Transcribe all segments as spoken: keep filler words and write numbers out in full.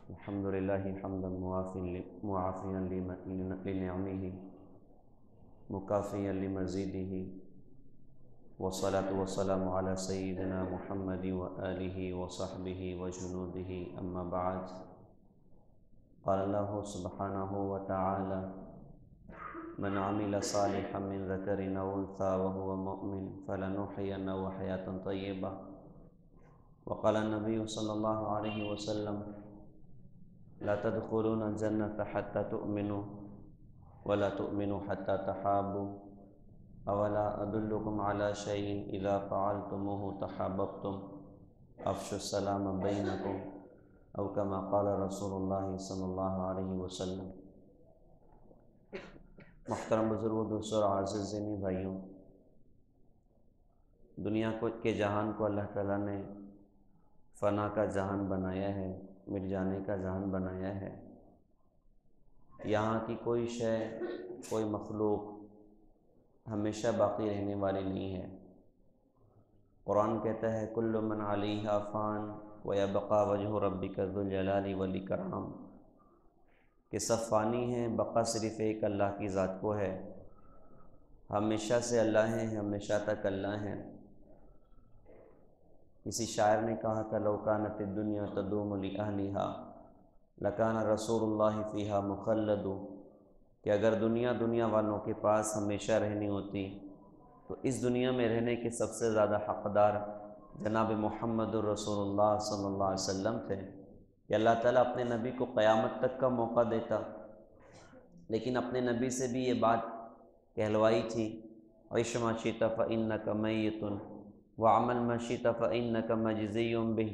الحمد لله حمدا معافيا لنعمه مكافيا لمزيده، والصلاة والسلام على سيدنا محمد وآله وصحبه وجنوده، أما بعد. قال الله سبحانه وتعالى: من عمل صالحا من ذكر أو أنثى وهو مؤمن فلنحيينه حياة طيبة. وقال النبي صلى الله عليه وسلم: لا تدخلون الجنة حتى تؤمنوا ولا تؤمنوا حتى تحابوا، أولا أدلكم على شيء إذا فعلتموه تحاببتم، أفشوا السلام بينكم، أو كما قال رسول الله صلی اللہ علیہ وسلم. محترم بزرگوں، دوستوں اور عزیز دینی بھائیوں، دنیا کو کے جہان کو اللہ تعالیٰ نے فنا کا جہان بنایا ہے، مٹ جانے کا جہان بنایا ہے. یہاں کی کوئی شے، کوئی مخلوق ہمیشہ باقی رہنے والی نہیں ہے. قرآن کہتا ہے: کل من علیہا فان ویبقى وجہ ربک ذو الجلال والاکرام، کہ سب فانی ہیں، بقا صرف ایک اللہ کی ذات کو ہے. ہمیشہ سے اللہ ہیں، ہمیشہ تک اللہ ہیں. کسی شاعر نے کہا تھا: لو کانت الدنیا تدوم لأہلہا لکان رسول اللہ فیہا مخلد، کہ اگر دنیا دنیا والوں کے پاس ہمیشہ رہنی ہوتی تو اس دنیا میں رہنے کے سب سے زیادہ حقدار جناب محمد الرسول اللہ صلی اللہ علیہ وسلم تھے. کہ اللہ تعالیٰ اپنے نبی کو قیامت تک کا موقع دیتا، لیکن اپنے نبی سے بھی یہ بات کہلوائی تھی: عِشْ مَا شِئْتَ فَإِنَّكَ مَيِّتٌ وَعْمَلْ مَا شِئْتَ فَإِنَّكَ مَجْزِيٌّ بِهِ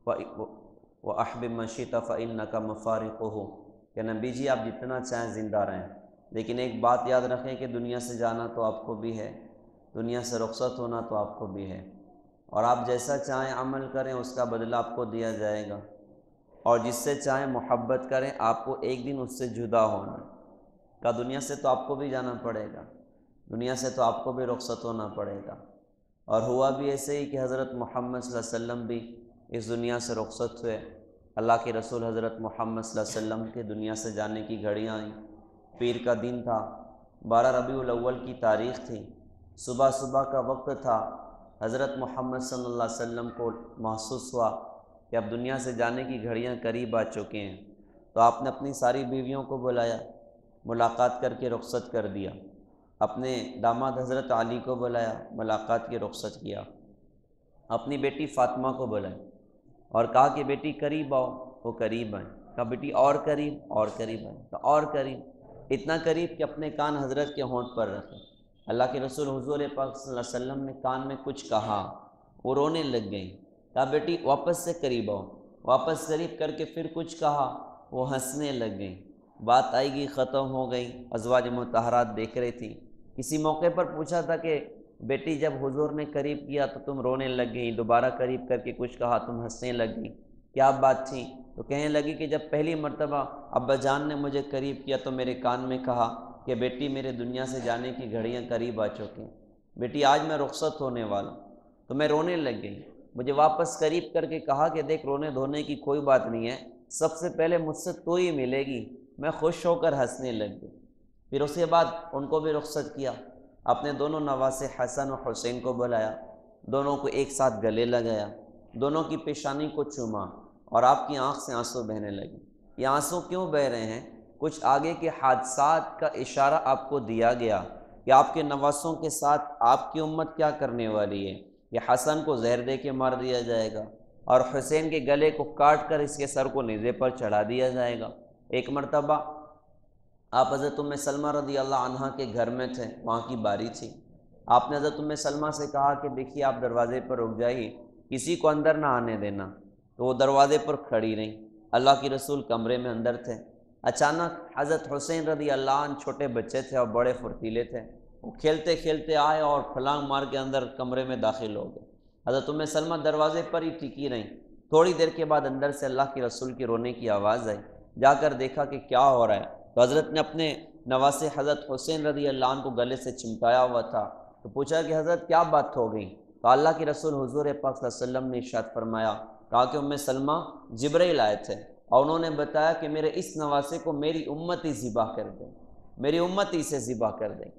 وَأَحْبِبْ مَا شِئْتَ فَإِنَّكَ مُفَارِقُهُ. کہ نبی جی آپ جتنا چاہیں زندہ رہیں، لیکن ایک بات یاد رکھیں کہ دنیا سے جانا تو آپ کو بھی ہے، دنیا سے رخصت ہونا تو آپ کو بھی ہے. اور آپ جیسا چاہیں عمل کریں، اس کا بدلہ آپ کو دیا جائے گا. اور جس سے چاہیں محبت کریں، آپ کو ایک دن اس سے جدا ہونا کا. دنیا سے تو آپ کو بھی جانا پڑے گا، دنیا سے تو آپ کو بھی رخصت ہونا پڑے گا. اور ہوا بھی ایسے ہی کہ حضرت محمد صلی اللہ علیہ وسلم بھی اس دنیا سے رخصت ہوئے. اللہ کے رسول حضرت محمد صلی اللہ علیہ وسلم کے دنیا سے جانے کی گھڑیاں آئیں. پیر کا دن تھا، بارہ ربیع الاول کی تاریخ تھی. صبح صبح کا وقت تھا. حضرت محمد صلی اللہ علیہ وسلم کو محسوس ہوا کہ اب دنیا سے جانے کی گھڑیاں قریب آ چکے ہیں. تو آپ نے اپنی ساری بیویوں کو بلایا، ملاقات کر کے رخصت کر دیا. اپنے داماد حضرت علی کو بلایا، ملاقات کے رخصت کیا. اپنی بیٹی فاطمہ کو بلایا اور کہا کہ بیٹی قریب آؤ. وہ قریب آئیں. کہا بیٹی اور قریب، اور قریب آئیں. کہا اور قریب، اتنا قریب کہ اپنے کان حضرت کے ہونٹ پر رکھے. اللہ کے رسول حضور پاک صلی اللہ علیہ وسلم نے کان میں کچھ کہا، وہ رونے لگ گئیں. کہا بیٹی واپس سے قریب آؤ. واپس قریب کر کے پھر کچھ کہا، وہ ہنسنے لگ گئیں. بات آئے گی ختم ہو گئی. ازواج مطہرات دیکھ رہی تھی. کسی موقع پر پوچھا تھا کہ بیٹی جب حضور نے قریب کیا تو تم رونے لگ گئیں، دوبارہ قریب کر کے کچھ کہا تم ہنسنے لگ گئیں، کیا بات تھی؟ تو کہنے لگی کہ جب پہلی مرتبہ ابا جان نے مجھے قریب کیا تو میرے کان میں کہا کہ بیٹی میرے دنیا سے جانے کی گھڑیاں قریب آ چکی ہیں، بیٹی آج میں رخصت ہونے والا ہوں. تو میں رونے لگ گئی. مجھے واپس قریب کر کے کہا کہ دیکھ رونے دھونے کی کوئی بات نہیں ہے، سب سے پہلے مجھ سے تو ہی ملے گی. میں خوش ہو کر ہنسنے لگ گئی. پھر اس کے بعد ان کو بھی رخصت کیا. اپنے دونوں نواسے حسن اور حسین کو بلایا، دونوں کو ایک ساتھ گلے لگایا، دونوں کی پیشانی کو چوما اور آپ کی آنکھ سے آنسو بہنے لگے. یہ آنسو کیوں بہ رہے ہیں؟ کچھ آگے کے حادثات کا اشارہ آپ کو دیا گیا کہ آپ کے نواسوں کے ساتھ آپ کی امت کیا کرنے والی ہے. یہ حسن کو زہر دے کے مار دیا جائے گا اور حسین کے گلے کو کاٹ کر اس کے سر کو نیزے پر چڑھا دیا جائے گا. ایک مرتبہ آپ حضرت ام سلمہ رضی اللہ عنہ کے گھر میں تھے، وہاں کی باری تھی. آپ نے حضرت ام سلمہ سے کہا کہ دیکھیے آپ دروازے پر رک جائیے، کسی کو اندر نہ آنے دینا. تو وہ دروازے پر کھڑی رہیں. اللہ کی رسول کمرے میں اندر تھے. اچانک حضرت حسین رضی اللہ عنہ چھوٹے بچے تھے اور بڑے فرتیلے تھے. وہ کھیلتے کھیلتے آئے اور پھلانگ مار کے اندر کمرے میں داخل ہو گئے. حضرت ام سلمہ دروازے پر ہی ٹکی رہیں. تھوڑی دیر کے بعد اندر سے اللہ کے رسول کی رونے کی آواز آئی. جا کر دیکھا کہ کیا ہو رہا ہے. تو حضرت نے اپنے نواسے حضرت حسین رضی اللہ عنہ کو گلے سے چمٹایا ہوا تھا. تو پوچھا کہ حضرت کیا بات ہو گئی؟ تو اللہ کے رسول حضور پاک صلی اللہ علیہ وسلم نے ارشاد فرمایا، کہا کہ ام سلمہ جبرائیل آئے تھے اور انہوں نے بتایا کہ میرے اس نواسے کو میری امت ہی ذبح کر دیں، میری امت ہی سے ذبح کر دیں۔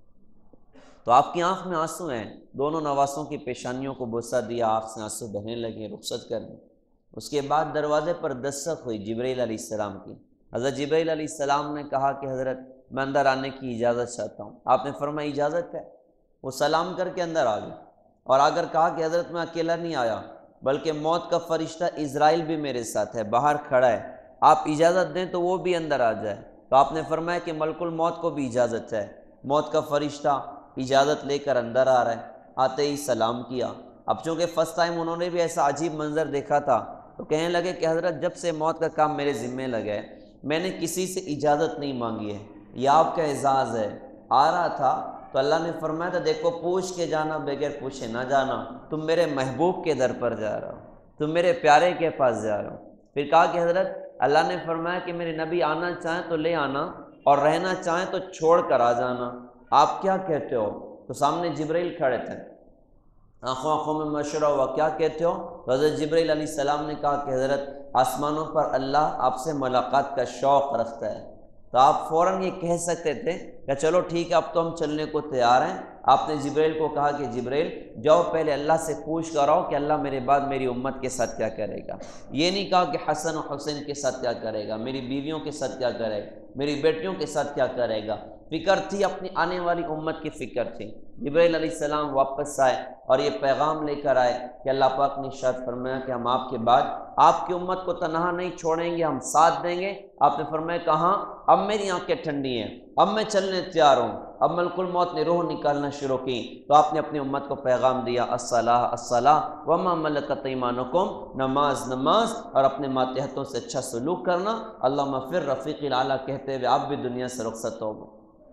تو آپ کی آنکھ میں آنسو ہیں، دونوں نواسوں کی پیشانیوں کو بوسہ دیا، آنکھ سے آنسو بہنے لگے، رخصت کر دیں۔ اس کے بعد دروازے پر دستک ہوئی جبرائیل علیہ السلام کی۔ حضرت جبرائیل علیہ السلام نے کہا کہ حضرت میں اندر آنے کی اجازت چاہتا ہوں۔ آپ نے فرمایا اجازت ہے؟ وہ سلام کر کے اندر آ گئے اور آ کر کہا کہ حضرت میں اکیلا نہیں آیا، بلکہ موت کا فرشتہ اسرائیل بھی میرے ساتھ ہے، باہر کھڑا ہے، آپ اجازت دیں تو وہ بھی اندر آ جائے۔ تو آپ نے فرمایا کہ ملک الموت کو بھی اجازت ہے۔ موت کا فرشتہ اجازت لے کر اندر آ رہا ہے، آتے ہی سلام کیا۔ اب چونکہ فرسٹ ٹائم انہوں نے بھی ایسا عجیب منظر دیکھا تھا تو کہنے لگے کہ حضرت جب سے موت کا کام میرے ذمے لگا ہے میں نے کسی سے اجازت نہیں مانگی ہے، یہ آپ کا اعزاز ہے۔ آ رہا تھا تو اللہ نے فرمایا تھا دیکھو پوچھ کے جانا، بغیر پوچھے نہ جانا، تم میرے محبوب کے در پر جا رہا ہو، تم میرے پیارے کے پاس جا رہا ہو۔ پھر کہا کہ حضرت اللہ نے فرمایا کہ میرے نبی آنا چاہیں تو لے آنا اور رہنا چاہیں تو چھوڑ کر آ جانا، آپ کیا کہتے ہو؟ تو سامنے جبرائیل کھڑے تھے، آنکھوں آنکھوں میں مشورہ ہوا، کیا کہتے ہو؟ تو حضرت جبرائیل علیہ السلام نے کہا کہ حضرت آسمانوں پر اللہ آپ سے ملاقات کا شوق رکھتا ہے۔ تو آپ فوراً یہ کہہ سکتے تھے کہ چلو ٹھیک ہے اب تو ہم چلنے کو تیار ہیں۔ آپ نے جبرائیل کو کہا کہ جبرائیل جاؤ پہلے اللہ سے پوچھ کر آؤ کہ اللہ میرے بعد میری امت کے ساتھ کیا کرے گا۔ یہ نہیں کہا کہ حسن و حسین کے ساتھ کیا کرے گا، میری بیویوں کے ساتھ کیا کرے گا، میری بیٹیوں کے ساتھ کیا کرے گا۔ فکر تھی اپنی آنے والی امت کی فکر تھی۔ جبرائیل علیہ السلام واپس آئے اور یہ پیغام لے کر آئے کہ اللہ پاک نے ارشاد فرمایا کہ ہم آپ کے بعد آپ کی امت کو تنہا نہیں چھوڑیں گے، ہم ساتھ دیں گے۔ آپ نے فرمایا کہاں؟ اب میری آنکھیں ٹھنڈی ہیں، اب میں چلنے تیار ہوں۔ اب ملک الموت نے روح نکالنا شروع کی تو آپ نے اپنی امت کو پیغام دیا الصلاۃ الصلاۃ وما ملکت ایمانکم، نماز نماز اور اپنے ماتحتوں سے اچھا سلوک کرنا، اللہم فر رفیق الاعلیٰ کہتے ہوئے آپ بھی دنیا سے رخصت ہو گئے۔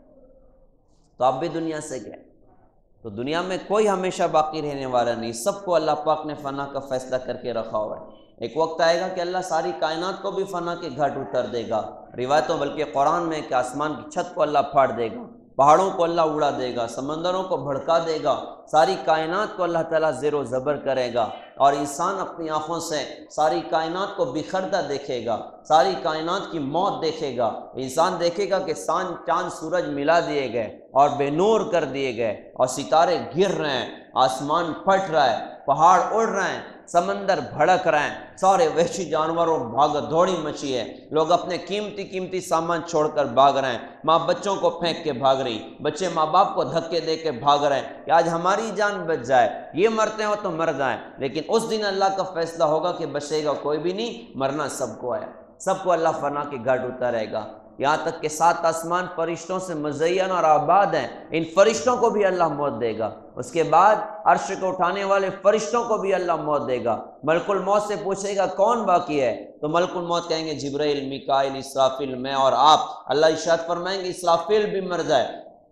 تو آپ بھی دنیا سے گئے۔ تو دنیا میں کوئی ہمیشہ باقی رہنے والا نہیں، سب کو اللہ پاک نے فنا کا فیصلہ کر کے رکھا ہوا ہے۔ ایک وقت آئے گا کہ اللہ ساری کائنات کو بھی فنا کے گھاٹ اتر دے گا۔ روایتوں بلکہ قرآن میں کہ آسمان کی چھت کو اللہ پھاڑ دے گا، پہاڑوں کو اللہ اڑا دے گا، سمندروں کو بھڑکا دے گا، ساری کائنات کو اللہ تعالیٰ زیر و زبر کرے گا، اور انسان اپنی آنکھوں سے ساری کائنات کو بکھرتا دیکھے گا، ساری کائنات کی موت دیکھے گا۔ انسان دیکھے گا کہ سان چاند سورج ملا دیے گئے اور بے نور کر دیے گئے، اور ستارے گر رہے ہیں، آسمان پھٹ رہا ہے، پہاڑ اڑ رہے ہیں، سمندر بھڑک رہے ہیں، سارے وحشی جانوروں بھاگ دوڑی مچی ہے، لوگ اپنے قیمتی قیمتی سامان چھوڑ کر بھاگ رہے ہیں، ماں بچوں کو پھینک کے بھاگ رہی، بچے ماں باپ کو دھکے دے کے بھاگ رہے ہیں کہ آج ہماری جان بچ جائے، یہ مرتے ہو تو مر جائیں۔ لیکن اس دن اللہ کا فیصلہ ہوگا کہ بچے گا کوئی بھی نہیں، مرنا سب کو ہے، سب کو اللہ فنا کے گھاٹ اتارے گا۔ یہاں تک کہ سات آسمان فرشتوں سے مزین اور آباد ہیں، ان فرشتوں کو بھی اللہ موت دے گا۔ اس کے بعد عرش کو اٹھانے والے فرشتوں کو بھی اللہ موت دے گا۔ ملک الموت سے پوچھے گا کون باقی ہے؟ تو ملک الموت کہیں گے جبرائیل، میکائیل، اسرافیل، میں اور آپ۔ اللہ ارشاد فرمائیں گے اسرافیل بھی مر جائے،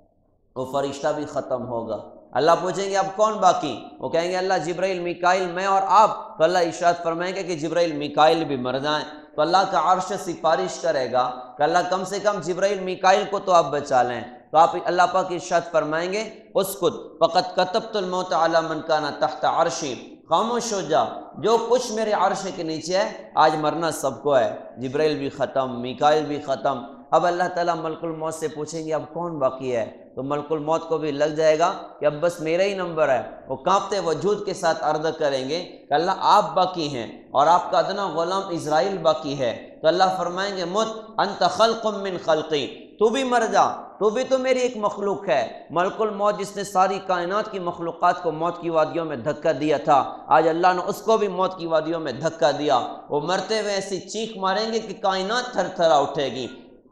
وہ فرشتہ بھی ختم ہوگا۔ اللہ پوچھیں گے اب کون باقی؟ وہ کہیں گے اللہ جبرائیل، میکائیل، میں اور آپ۔ تو اللہ ارشاد فرمائیں گے کہ جبرائیل، میکائیل بھی مر جائیں۔ تو اللہ کا عرش سفارش کرے گا کہ اللہ کم سے کم جبرائیل، میکائیل کو تو آپ بچا لیں۔ تو آپ اللہ پاک ارشاد فرمائیں گے اسکت فقد کتبت الموت علی من کان تحت عرشی، خاموش ہو جا، جو کچھ میرے عرش کے نیچے ہے آج مرنا سب کو ہے۔ جبرائیل بھی ختم، میکائیل بھی ختم۔ اب اللہ تعالیٰ ملک الموت سے پوچھیں گے اب کون باقی ہے؟ تو ملک الموت کو بھی لگ جائے گا کہ اب بس میرا ہی نمبر ہے۔ وہ کانپتے وجود کے ساتھ عرض کریں گے کہ اللہ آپ باقی ہیں اور آپ کا ادنا غلام اسرائیل باقی ہے۔ تو اللہ فرمائیں گے مت انت خلق من خلقی، تو بھی مر جا، تو بھی تو میری ایک مخلوق ہے۔ ملک الموت جس نے ساری کائنات کی مخلوقات کو موت کی وادیوں میں دھکا دیا تھا، آج اللہ نے اس کو بھی موت کی وادیوں میں دھکا دیا۔ وہ مرتے ہوئے ایسی چیخ ماریں گے کہ کائنات تھر تھرا اٹھے گی۔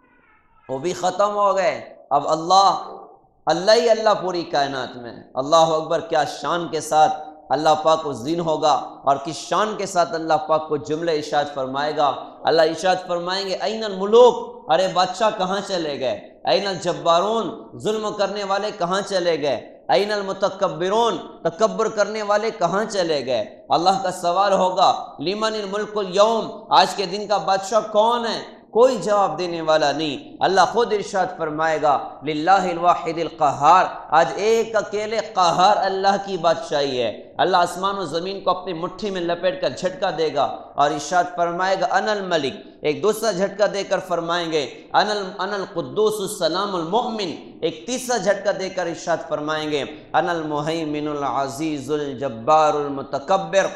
وہ بھی ختم ہو گئے۔ اب اللہ اللہ ہی اللہ پوری کائنات میں، اللہ اکبر، کیا شان کے ساتھ اللہ پاک اس دن ہوگا اور کس شان کے ساتھ اللہ پاک کو جملے ارشاد فرمائے گا۔ اللہ ارشاد فرمائیں گے این الملوک، ارے بادشاہ کہاں چلے گئے؟ این الجبارون، ظلم کرنے والے کہاں چلے گئے؟ این المتکبرون، تکبر کرنے والے کہاں چلے گئے؟ اللہ کا سوال ہوگا لمن الملک اليوم، آج کے دن کا بادشاہ کون ہے؟ کوئی جواب دینے والا نہیں۔ اللہ خود ارشاد فرمائے گا للہ الواحد القہار، آج ایک اکیلے قہار اللہ کی بادشاہی ہے۔ اللہ آسمان و زمین کو اپنی مٹھی میں لپیٹ کر جھٹکا دے گا اور ارشاد فرمائے گا انا الملک، ایک دوسرا جھٹکا دے کر فرمائیں گے انا القدوس السلام المؤمن، ایک تیسرا جھٹکا دے کر ارشاد فرمائیں گے انا المہیمن العزیز الجبار المتکبر۔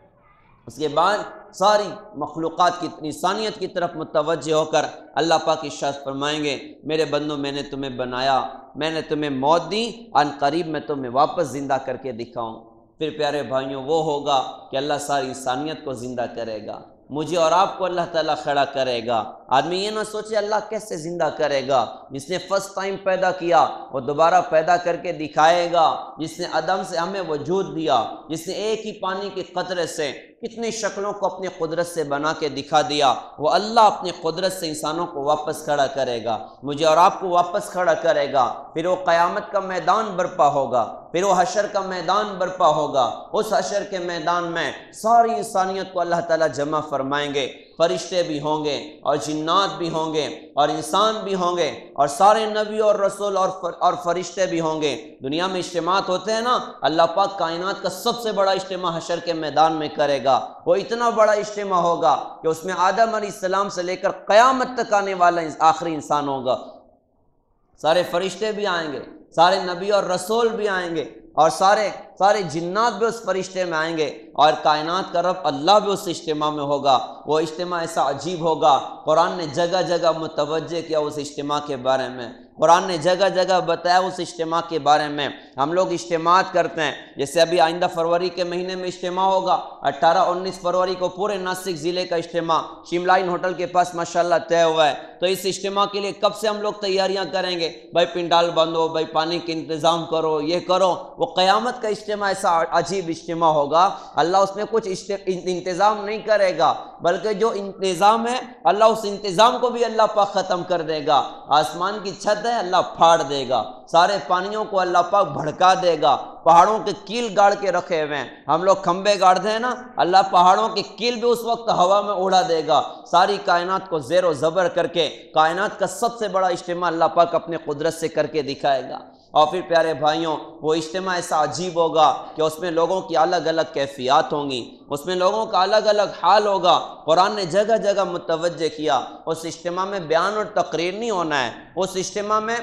اس کے بعد ساری مخلوقات کی انسانیت کی طرف متوجہ ہو کر اللہ پاک ارشاد فرمائیں گے میرے بندوں میں نے تمہیں بنایا، میں نے تمہیں موت دی، ان قریب میں تمہیں واپس زندہ کر کے دکھاؤں۔ پھر پیارے بھائیوں وہ ہوگا کہ اللہ ساری انسانیت کو زندہ کرے گا، مجھے اور آپ کو اللہ تعالیٰ کھڑا کرے گا۔ آدمی یہ نہ سوچے اللہ کیسے زندہ کرے گا، جس نے فرسٹ ٹائم پیدا کیا وہ دوبارہ پیدا کر کے دکھائے گا، جس نے عدم سے ہمیں وجود دیا، جس نے ایک ہی پانی کے قطرے سے کتنی شکلوں کو اپنی قدرت سے بنا کے دکھا دیا، وہ اللہ اپنی قدرت سے انسانوں کو واپس کھڑا کرے گا، مجھے اور آپ کو واپس کھڑا کرے گا۔ پھر وہ قیامت کا میدان برپا ہوگا، پھر وہ حشر کا میدان برپا ہوگا۔ اس حشر کے میدان میں ساری انسانیت کو اللہ تعالیٰ جمع فرمائیں گے، فرشتے بھی ہوں گے اور جنات بھی ہوں گے اور انسان بھی ہوں گے اور سارے نبی اور رسول اور اور فرشتے بھی ہوں گے۔ دنیا میں اجتماعات ہوتے ہیں نا، اللہ پاک کائنات کا سب سے بڑا اجتماع حشر کے میدان میں کرے گا۔ وہ اتنا بڑا اجتماع ہوگا کہ اس میں آدم علیہ السلام سے لے کر قیامت تک آنے والا آخری انسان ہوگا۔ سارے فرشتے بھی آئیں گے، سارے نبی اور رسول بھی آئیں گے اور سارے سارے جنات بھی اس فرشتے میں آئیں گے اور کائنات کا رب اللہ بھی اس اجتماع میں ہوگا۔ وہ اجتماع ایسا عجیب ہوگا، قرآن نے جگہ جگہ متوجہ کیا اس اجتماع کے بارے میں، قرآن نے جگہ جگہ بتایا اس اجتماع کے بارے میں۔ ہم لوگ اجتماعات کرتے ہیں، جیسے ابھی آئندہ فروری کے مہینے میں اجتماع ہوگا، اٹھارہ انیس فروری کو پورے ناسک ضلع کا اجتماع شملائن ہوٹل کے پاس ماشاءاللہ طے ہوا ہے۔ تو اس اجتماع کے لیے کب سے ہم لوگ تیاریاں کریں گے؟ بھائی پنڈال بندھو، بھائی پانی کے انتظام کرو، یہ کرو۔ وہ قیامت کا اجتماع ایسا عجیب اجتماع ہوگا، اللہ اس میں کچھ انتظام نہیں کرے گا، بلکہ جو انتظام ہے اللہ اس انتظام کو بھی اللہ پاک ختم کر دے گا۔ آسمان کی چھت ہے اللہ پھاڑ دے گا، سارے پانیوں کو اللہ پاک بھڑکا دے گا، پہاڑوں کے کیل گاڑ کے رکھے ہوئے ہیں، ہم لوگ کھمبے گاڑتے ہیں نا، اللہ پہاڑوں کے کیل بھی اس وقت ہوا میں اڑا دے گا، ساری کائنات کو زیر و زبر کر کے کائنات کا سب سے بڑا اجتماع اللہ پاک اپنے قدرت سے کر کے دکھائے گا۔ اور پھر پیارے بھائیوں وہ اجتماع ایسا عجیب ہوگا کہ اس میں لوگوں کی الگ الگ کیفیات ہوں گی، اس میں لوگوں کا الگ الگ حال ہوگا۔ قرآن نے جگہ جگہ متوجہ کیا اس اجتماع میں بیان اور تقریر نہیں ہونا ہے، اس اجتماع میں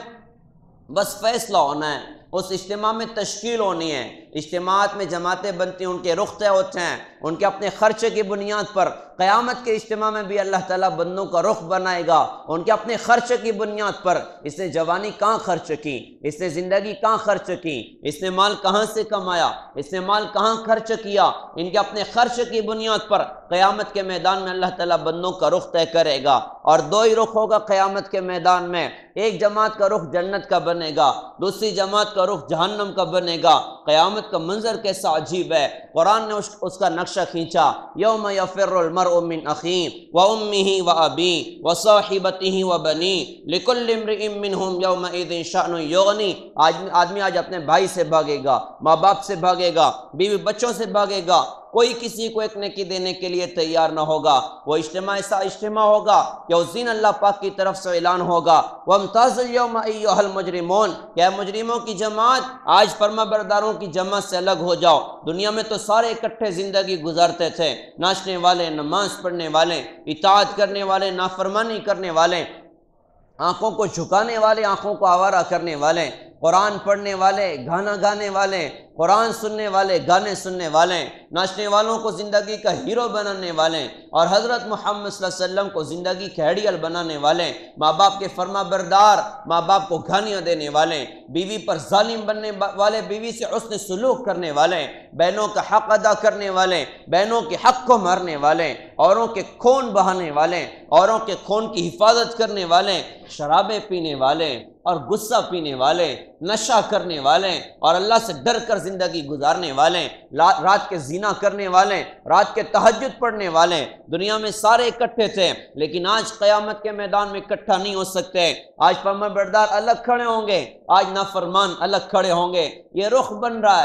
بس فیصلہ ہونا ہے، اس اجتماع میں تشکیل ہونی ہے۔ اجتماعات میں جماعتیں بنتی ہیں، ان کے رخ طے ہوتے ہیں، ان کے اپنے خرچے کی بنیاد پر۔ قیامت کے اجتماع میں بھی اللہ تعالیٰ بندوں کا رخ بنائے گا ان کے اپنے خرچے کی بنیاد پر۔ اس نے جوانی کہاں خرچ کی، اس نے زندگی کہاں خرچ کی، اس نے مال کہاں سے کمایا، اس نے مال کہاں خرچ کیا، ان کے اپنے خرچ کی بنیاد پر قیامت کے میدان میں اللہ تعالیٰ بندوں کا رخ طے کرے گا۔ اور دو ہی رخ ہوگا قیامت کے میدان میں، ایک جماعت کا رخ جنت کا بنے گا، دوسری جماعت کا رخ جہنم کا بنے گا۔ قیامت کا منظر کیسا عجیب ہے، قرآن نے اس کا نقشہ کھینچا۔ یوم یفر المرء من اخیہ وامہ وابیہ وصاحبتہ وبنیہ لکل امرئ منہم یومئذ شأن یغنیہ۔ آدمی آج اپنے بھائی سے بھاگے گا، ماں باپ سے بھاگے گا، بیوی بچوں سے بھاگے گا، کوئی کسی کو ایک نیکی دینے کے لیے تیار نہ ہوگا۔ وہ اجتماع ایسا اجتماع ہوگا کہ اس دن اللہ پاک کی طرف سے اعلان ہوگا وَامْتَازُوا الْيَوْمَ أَيُّهَا الْمُجْرِمُونَ، کہ مجرموں کی جماعت آج فرما برداروں کی جماعت سے الگ ہو جاؤ۔ دنیا میں تو سارے اکٹھے زندگی گزارتے تھے، ناچنے والے، نماز پڑھنے والے، اطاعت کرنے والے، نافرمانی کرنے والے، آنکھوں کو جھکانے والے، آنکھوں کو آوارہ کرنے والے، قرآن پڑھنے والے، گانا گانے والے، قرآن سننے والے، گانے سننے والے، ناچنے والوں کو زندگی کا ہیرو بنانے والے اور حضرت محمد صلی اللہ علیہ وسلم کو زندگی کے آئیڈیل بنانے والے، ماں باپ کے فرما بردار، ماں باپ کو گالیاں دینے والے، بیوی پر ظالم بننے والے، بیوی سے حسن سلوک کرنے والے، بہنوں کا حق ادا کرنے والے، بہنوں کے حق کو مارنے والے، اوروں کے خون بہانے والے، اوروں کے خون کی حفاظت کرنے والے، شرابیں پینے والے اور غصہ پینے والے، نشہ کرنے والے اور اللہ سے ڈر کر زندگی گزارنے والے، رات کے زنا کرنے والے، رات کے تہجد پڑھنے والے، دنیا میں سارے اکٹھے تھے، لیکن آج قیامت کے میدان میں اکٹھا نہیں ہو سکتے۔ آج فرمان بردار الگ کھڑے ہوں گے، آج نافرمان الگ کھڑے ہوں گے۔ یہ رخ بن رہا ہے،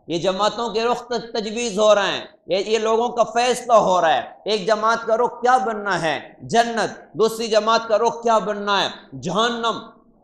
یہ جماعتوں کے رخ تجویز ہو رہے ہیں، یہ یہ لوگوں کا فیصلہ ہو رہا ہے۔ ایک جماعت کا رخ کیا بننا ہے؟ جنت۔ دوسری جماعت کا رخ کیا بننا ہے؟ جہنم۔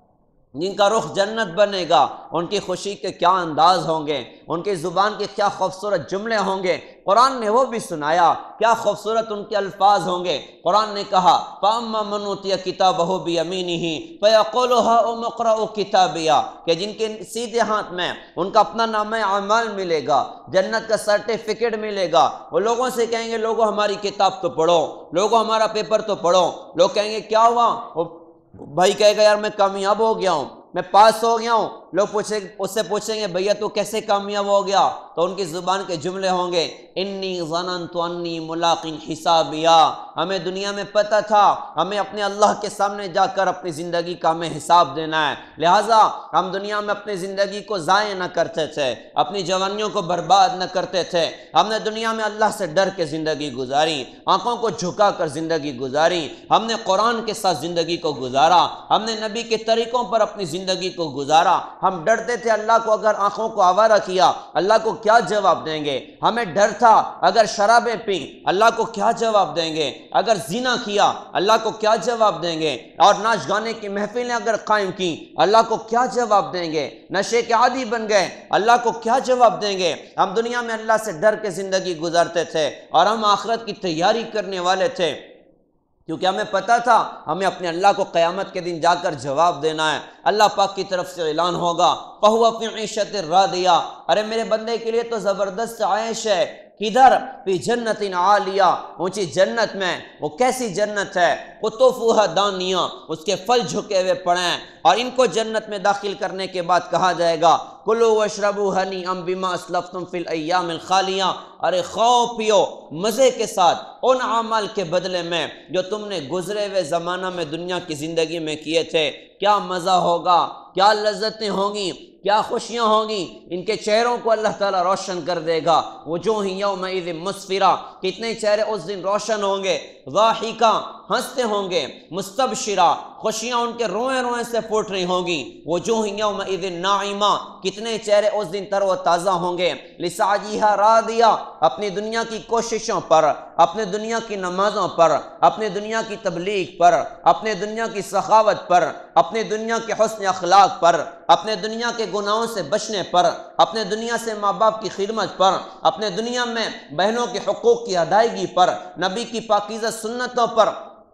جن کا رخ جنت بنے گا ان کی خوشی کے کیا انداز ہوں گے، ان کی زبان کے کیا خوبصورت جملے ہوں گے، قرآن نے وہ بھی سنایا، کیا خوبصورت ان کے الفاظ ہوں گے۔ قرآن نے کہا فَأَمَّا مَنْ أُوتِيَ كِتَابَهُ بِيَمِينِهِ فَيَقُولُ هَاؤُمُ اقْرَءُوا كِتَابِيَهْ، کہ جن کے سیدھے ہاتھ میں ان کا اپنا نامہ اعمال ملے گا، جنت کا سرٹیفکیٹ ملے گا، وہ لوگوں سے کہیں گے لوگوں ہماری کتاب تو پڑھو، لوگوں ہمارا پیپر تو پڑھو۔ لوگ کہیں گے کیا ہوا؟ بھائی کہے گا یار میں کامیاب ہو گیا ہوں، میں پاس ہو گیا ہوں۔ لوگ پوچھیں اس سے پوچھیں گے بھیا تو کیسے کامیاب ہو گیا؟ تو ان کی زبان کے جملے ہوں گے انی ظننت انی ملاق حسابیا، ہمیں دنیا میں پتہ تھا ہمیں اپنے اللہ کے سامنے جا کر اپنی زندگی کا ہمیں حساب دینا ہے، لہٰذا ہم دنیا میں اپنی زندگی کو ضائع نہ کرتے تھے، اپنی جوانیوں کو برباد نہ کرتے تھے، ہم نے دنیا میں اللہ سے ڈر کے زندگی گزاری، آنکھوں کو جھکا کر زندگی گزاری، ہم نے قرآن کے ساتھ زندگی کو گزارا، ہم نے نبی کے طریقوں پر اپنی زندگی کو گزارا، ہم ڈرتے تھے اللہ کو اگر آنکھوں کو آوارہ کیا اللہ کو کیا جواب دیں گے، ہمیں ڈر تھا اگر شرابیں پی اللہ کو کیا جواب دیں گے، اگر زنا کیا اللہ کو کیا جواب دیں گے، اور ناچ گانے کی محفلیں اگر قائم کی اللہ کو کیا جواب دیں گے، نشے کے عادی بن گئے اللہ کو کیا جواب دیں گے۔ ہم دنیا میں اللہ سے ڈر کے زندگی گزارتے تھے اور ہم آخرت کی تیاری کرنے والے تھے، کیونکہ ہمیں پتا تھا ہمیں اپنے اللہ کو قیامت کے دن جا کر جواب دینا ہے۔ اللہ پاک کی طرف سے اعلان ہوگا فَهُوَ فِي عِيشَةٍ رَاضِيَةٍ، ارے میرے بندے کے لیے تو زبردست عیش ہے، کدھر؟ فی جنت عالیہ، اونچی جنت میں۔ وہ کیسی جنت ہے؟ قطوفها دانیہ، اس کے پھل جھکے ہوئے پڑے ہیں، اور ان کو جنت میں داخل کرنے کے بعد کہا جائے گا کلوا واشربوا ہنیئا بما اسلفتم فی الایام الخالیہ، ارے کھاؤ پیو مزے کے ساتھ ان اعمال کے بدلے میں جو تم نے گزرے ہوئے زمانہ میں دنیا کی زندگی میں کیے تھے۔ کیا مزہ ہوگا، کیا لذتیں ہوں گی، کیا خوشیاں ہوں گی، ان کے چہروں کو اللہ تعالیٰ روشن کر دے گا۔ وجوہ یومئذ مسفرہ، کتنے چہرے اس دن روشن ہوں گے، ضاحکہ ہنستے ہوں گے، مستبشرہ خوشیاں ان کے روئیں روئیں سے پھوٹ رہی ہوں گی۔ وجوہ یومئذ ناعمہ، کتنے چہرے اس دن تر و تازہ ہوں گے، لسعیہا راضیہ، اپنی دنیا کی کوششوں پر، اپنے دنیا کی نمازوں پر، اپنے دنیا کی تبلیغ پر، اپنے دنیا کی سخاوت پر، اپنے دنیا کے حسن اخلاق پر، اپنے دنیا کے گناہوں سے بچنے پر، اپنے دنیا سے ماں باپ کی خدمت پر، اپنے دنیا میں بہنوں کے حقوق کی ادائیگی پر، نبی کی پاکیزہ سنتوں پر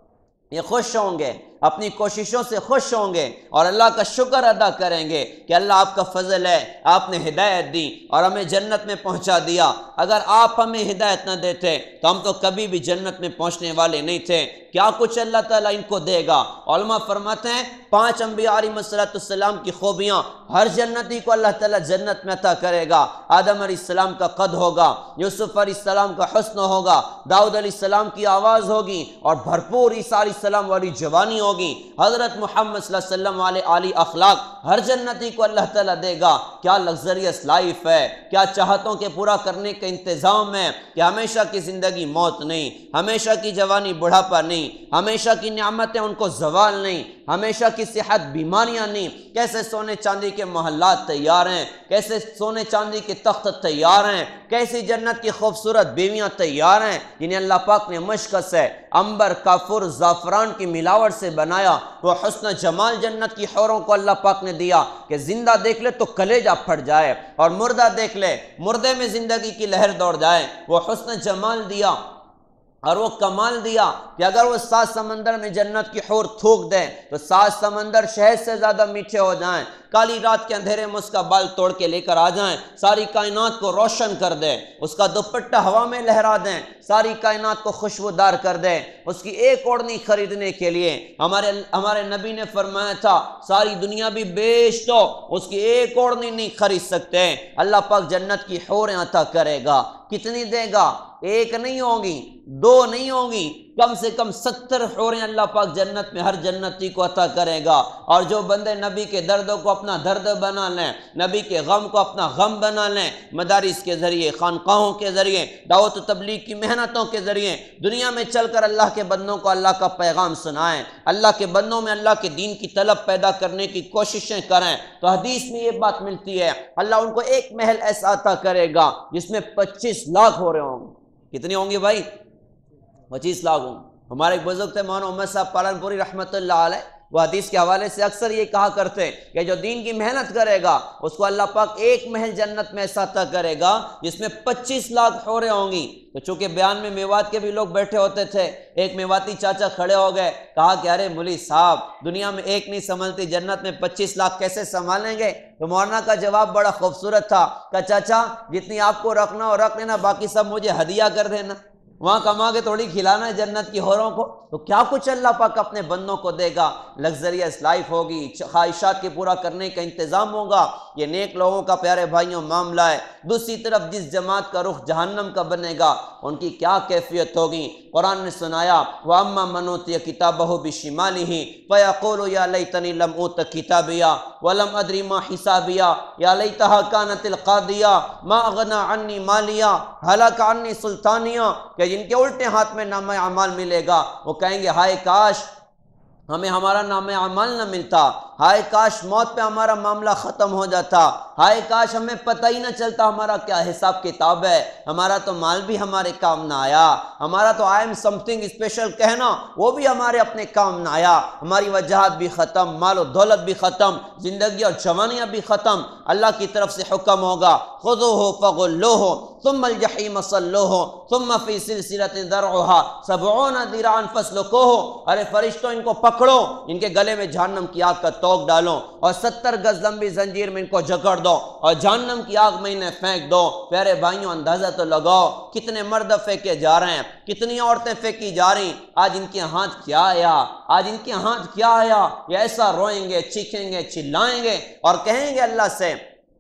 یہ خوش ہوں گے، اپنی کوششوں سے خوش ہوں گے اور اللہ کا شکر ادا کریں گے کہ اللہ آپ کا فضل ہے، آپ نے ہدایت دی اور ہمیں جنت میں پہنچا دیا۔ اگر آپ ہمیں ہدایت نہ دیتے تو ہم تو کبھی بھی جنت میں پہنچنے والے نہیں تھے۔ کیا کچھ اللہ تعالیٰ ان کو دے گا؟ علماء فرماتے ہیں پانچ انبیاء علیہ السلام کی خوبیاں ہر جنتی کو اللہ تعالیٰ جنت میں عطا کرے گا۔ آدم علیہ السلام کا قد ہوگا، یوسف علیہ السلام کا حسن ہوگا، داؤد علیہ السلام کی آواز ہوگی، اور بھرپور عیسیٰ علیہ السلام والی جوانی ہوگی۔ حضرت محمد صلی اللہ علیہ وسلم والے عالی اخلاق ہر جنتی کو اللہ تعالیٰ دے گا۔ کیا لگزریس لائف ہے، کیا چاہتوں کے پورا کرنے کا انتظام ہے کہ ہمیشہ کی زندگی موت نہیں، ہمیشہ کی جوانی بڑھاپا نہیں، ہمیشہ کی نعمتیں ان کو زوال نہیں، ہمیشہ کی صحت بیماریاں نہیں۔ کیسے سونے چاندی کے محلات تیار ہیں، کیسے سونے چاندی کے تخت تیار ہیں، کیسی جنت کی خوبصورت بیویاں تیار ہیں جنہیں اللہ پاک نے مشک سے، عنبر، کافور، زعفران کی ملاوٹ سے بنایا۔ وہ حسن جمال جنت کی حوروں کو اللہ پاک نے دیا کہ زندہ دیکھ لے تو کلیجہ پھٹ جائے، اور مردہ دیکھ لے مردے میں زندگی کی لہر دوڑ جائے۔ وہ حسن جمال دیا اور وہ کمال دیا کہ اگر وہ سات سمندر میں جنت کی حور تھوک دیں تو سات سمندر شہد سے زیادہ میٹھے ہو جائیں، کالی رات کے اندھیرے میں اس کا بال توڑ کے لے کر آ جائیں، ساری کائنات کو روشن کر دیں، اس کا دوپٹہ ہوا میں لہرا دیں، ساری کائنات کو خوشبودار کر دیں۔ اس کی ایک اوڑھنی خریدنے کے لیے ہمارے ہمارے نبی نے فرمایا تھا ساری دنیا بھی بیچ دو، اس کی ایک اوڑھنی نہیں خرید سکتے۔ اللہ پاک جنت کی حوریں عطا کرے گا، کتنی دے گا؟ ایک نہیں ہوں گی، دو نہیں ہوں گی، کم سے کم ستر حوریں اللہ پاک جنت میں ہر جنتی کو عطا کرے گا۔ اور جو بندے نبی کے دردوں کو اپنا درد بنا لیں، نبی کے غم کو اپنا غم بنا لیں، مدارس کے ذریعے، خانقاہوں کے ذریعے، دعوت و تبلیغ کی محنتوں کے ذریعے دنیا میں چل کر اللہ کے بندوں کو اللہ کا پیغام سنائیں، اللہ کے بندوں میں اللہ کے دین کی طلب پیدا کرنے کی کوششیں کریں، تو حدیث میں یہ بات ملتی ہے اللہ ان کو ایک محل ایسا عطا کرے گا جس میں پچیس لاکھ ہو رہے ہوں گے۔ کتنی ہوں گی بھائی؟ پچیس لاکھ ہوں۔ ہمارے ایک بزرگ تھے مولانا محمد صاحب پالن پوری رحمۃ اللہ علیہ، وہ حدیث کے حوالے سے اکثر یہ کہا کرتے کہ جو دین کی محنت کرے گا اس کو اللہ پاک ایک محل جنت میں ایسا عطا کرے گا جس میں پچیس لاکھ حوریں ہوں گی۔ تو چونکہ بیان میں میوات کے بھی لوگ بیٹھے ہوتے تھے، ایک میواتی چاچا کھڑے ہو گئے، کہا کہ ارے مولوی صاحب دنیا میں ایک نہیں سنبھلتی، جنت میں پچیس لاکھ کیسے سنبھالیں گے؟ تو مولانا کا جواب بڑا خوبصورت تھا کہ چاچا جتنی آپ کو رکھنا ہو رکھ لینا، باقی سب مجھے ہدیہ کر دینا، وہاں کما کے تھوڑی کھلانا ہے جنت کی حوروں کو۔ تو کیا کچھ اللہ پاک اپنے بندوں کو دے گا، لگزریس لائف ہوگی، خواہشات کے پورا کرنے کا انتظام ہوگا، یہ نیک لوگوں کا پیارے بھائیوں معاملہ ہے۔ دوسری طرف جس جماعت کا رخ جہنم کا بنے گا ان کی کیا کیفیت ہوگی؟ قرآن نے سنایا وَأَمَّا مَنْ أُوتِيَ كِتَابَهُ بِشِمَالِهِ فَيَقُولُ يَا لَيْتَنِي لَمْ أُوتَ كِتَابِيَهْ وَلَمْ أَدْرِ مَا حِسَابِيَهْ يَا لَيْتَهَا كَانَتِ الْقَاضِيَةَ مَا أَغْنَىٰ عَنِّي مَالِيَهْ هَلَكَ عَنِّي سُلْطَانِيَهْ، کہ جن کے الٹے ہاتھ میں نامہ اعمال ملے گا وہ کہیں گے ہائے کاش ہمیں ہمارا نام اعمال نہ ملتا، ہائے کاش موت پہ ہمارا معاملہ ختم ہو جاتا، ہائے کاش ہمیں پتہ ہی نہ چلتا ہمارا کیا حساب کتاب ہے، ہمارا تو مال بھی ہمارے کام نہ آیا، ہمارا تو I am something special کہنا وہ بھی ہمارے اپنے کام نہ آیا، ہماری وجاہت بھی ختم، مال و دولت بھی ختم، زندگی اور جوانیاں بھی ختم۔ اللہ کی طرف سے حکم ہوگا خذوہ فغلوہ ثم الجحیم صلوہ ثم فی سلسلۃ ذرعها سبعون ذراعا فاسلکوہ، ارے فرشتوں ان کو پکڑو، ان کے گلے میں جہنم کی آگ کا توق ڈالو اور ستر گز لمبی زنجیر میں ان کو جکڑ دو اور جہنم کی آگ میں انہیں پھینک دو۔ پیارے بھائیوں اندازہ تو لگاؤ کتنے مرد پھینکے جا رہے ہیں، کتنی عورتیں پھینکی جا رہی، آج ان کے ہاتھ کیا آیا، آج ان کے ہاتھ کیا آیا؟ یہ ایسا روئیں گے، چیخیں گے، چلائیں گے اور کہیں گے اللہ سے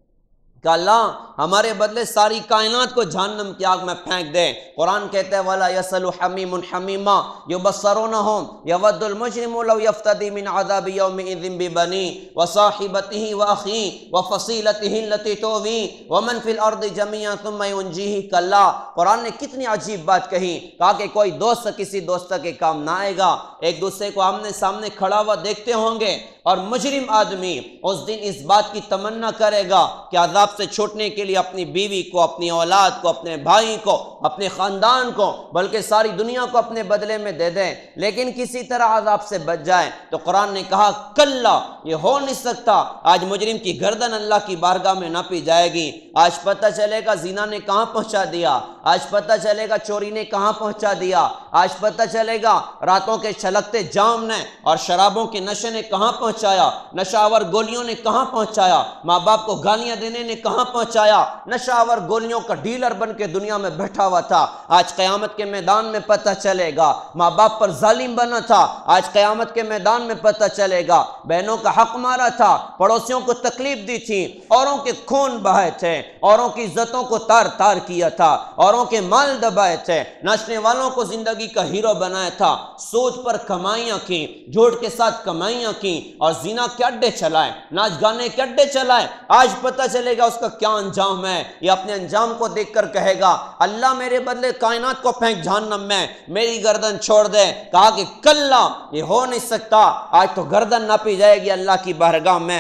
کہ اللہ ہمارے بدلے ساری کائنات کو جہنم کی آگ میں پھینک دے۔ قرآن کہتے ہیں وَلَا يَسَلُ حَمِيمٌ حَمِيمًا يُبَصَّرُونَهُمْ يَوَدُّ الْمُجْرِمُ لَوْ يَفْتَدِي مِنْ عَذَابِ يَوْمِئِذٍ بِبَنِيهِ وَصَاحِبَتِهِ وَأَخِيهِ وَفَصِيلَتِهِ الَّتِي تُؤْوِيهِ وَمَنْ فِي الْأَرْضِ جَمِيعًا ثُمَّ يُنْجِيهِ کلا۔ قرآن نے کتنی عجیب بات کہی، کہا کہ کوئی دوست کسی دوست کے کام نہ آئے گا، ایک دوسرے کو آمنے سامنے کھڑا ہوا دیکھتے ہوں گے اور مجرم آدمی اس دن اس بات کی تمنا کرے گا کہ عذاب سے چھوٹنے کے لیے اپنی بیوی کو، اپنی اولاد کو، اپنے بھائی کو، اپنے خاندان کو، بلکہ ساری دنیا کو اپنے بدلے میں دے دیں لیکن کسی طرح عذاب سے بچ جائے۔ تو قرآن نے کہا کلا، یہ ہو نہیں سکتا۔ آج مجرم کی گردن اللہ کی بارگاہ میں ناپی جائے گی، آج پتہ چلے گا زنا نے کہاں پہنچا دیا، آج پتہ چلے گا چوری نے کہاں پہنچا دیا، آج پتہ چلے گا راتوں کے چھلکتے جام نے اور شرابوں کے نشے نے کہاں پہنچایا، نشاور گولیوں نے کہاں پہنچایا، ماں باپ کو گالیاں دینے نے کہاں پہنچایا، نشاور گولیوں کا ڈیلر بن کے دنیا میں بیٹھا ہوا تھا، آج قیامت کے میدان میں پتہ چلے گا ماں باپ پر ظالم بنا تھا، آج قیامت کے میدان میں پتہ چلے گا بہنوں کا حق مارا تھا، پڑوسیوں کو تکلیف دی تھی، اوروں کے خون بہائے تھے، اوروں کی عزتوں کو تار تار کیا تھا، اوروں کے مال دبائے تھے، ناچنے والوں کو زندگی کا ہیرو بنایا تھا، سود پر کمائیاں کی، جھوٹ کے ساتھ کمائیاں کی اور زنا کے اڈے چلائے، ناچ گانے کے اڈے چلائے، آج پتہ چلے گا اس کا کیا انجام ہے۔ یہ اپنے انجام کو دیکھ کر کہے گا اللہ میرے بدلے کائنات کو پھینک جہنم میں، میری گردن چھوڑ دے۔ کہا کہ کلا، یہ ہو نہیں سکتا، آج تو گردن ناپی جائے گی اللہ کی بارگاہ میں۔